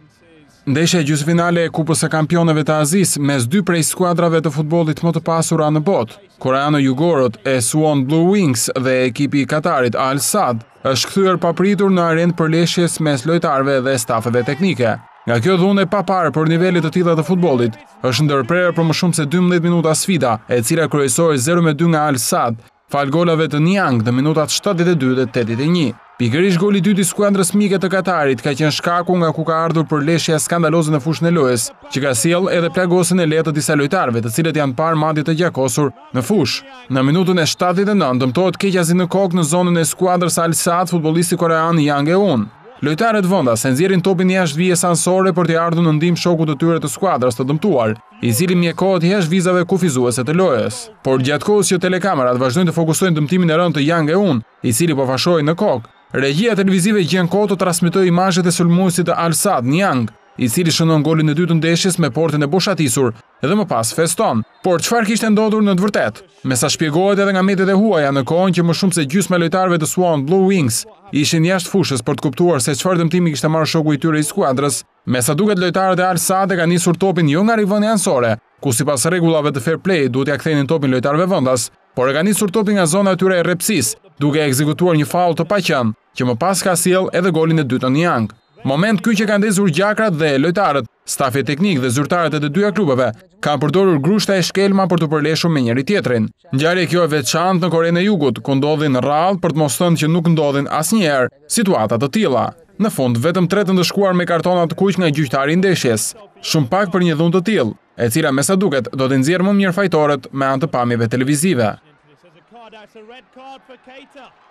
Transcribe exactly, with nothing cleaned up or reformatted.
Ndeshja e gjysmëfinale e Kupës së Kampionëve të Azisë mes dy prej skuadrave të futbollit më të pasura në botë, koreano-jugorët e Suwon Blue Wings dhe ekipi i Katarit Al Sadd, është kthyer papritur në arenë përleshjes mes lojtarëve dhe stafeve teknike. Nga kjo dhunë e paparë për nivelet të tilla të futbollit, është ndërprerë për më shumë se dymbëdhjetë minuta sfida, e cila kryesoi zero me dy nga Al Sadd, fal golave të Niang në minutat shtatëdhjetë e dy dhe tetëdhjetë e një. Pikërisht goli i dytë i skuadrës mike të Katarit ka qenë shkaku nga ku ka ardhur përleshja skandaloze në fushën e lojës, që ka sjell edhe plagosjen e lehtë të disa lojtarëve, të cilët janë parë madje të gjakosur në fushë. Në minutën e shtatëdhjetë e nëntë dëmtohet keqjazi në kokë në zonën e skuadrës Al Sadd futbollisti korean Yang Eun. Lojtarët vendas e nxjerrin topin jashtë vijës anësore për të ardhur në ndihmë shokut të tyre të skuadrës të dëmtuar, i cili mjekohet jashtë vizave kufizuese të lojës. Por gjatë kohës që telekamerat vazhdojnë të fokusojnë dëmtimin e rënd të Yang Eun, i cili po fashoi në kokë, regjia televizive gjen kohë të transmetoi imazhet e sulmuesit të Al Sadd, Niang, i cili shënon golin e dytë të ndeshjes me portën e boshatisur dhe më pas feston. Por çfarë kishte ndodhur në të vërtetë? Me sa shpjegohet edhe nga mediat e huaja, në kohën që më shumë se gjysma e lojtarëve të Suwon Blue Wings ishin jashtë fushës për të kuptuar se çfarë dëmtimi kishte marrë shoku i tyre i skuadrës, me sa duket lojtarët e Al Sadd e kanë nisur topin jo nga rivënia anësore, ku sipas rregullave të fair play duhet ja kthenin topin lojtarëve vendas, por e kanë nisur topin nga zona e tyre e rrepsisë, duke ekzekutuar një faull të paqen, që më pas ka sjell edhe golin e dytë të Niang. Moment ky që kanë ndezur gjakrat dhe lojtarët, stafi teknik dhe zyrtarët e të dyja klubeve kanë përdorur grushta e shkelma për të përleshur me njëri tjetrin. Ngjarje kjo e veçantë në Korenë e Jugut, ku ndodhin rrallë për të mos thënë që nuk ndodhin asnjëherë situata të tilla. Në fund, vetëm tre të ndëshkuar me kartona të kuq nga gjyqtari i ndeshjes, shumë pak për një dhunë të tillë, e cila me sa duket do të nxjerrë më mirë fajtorët me anë të pamjeve televizive.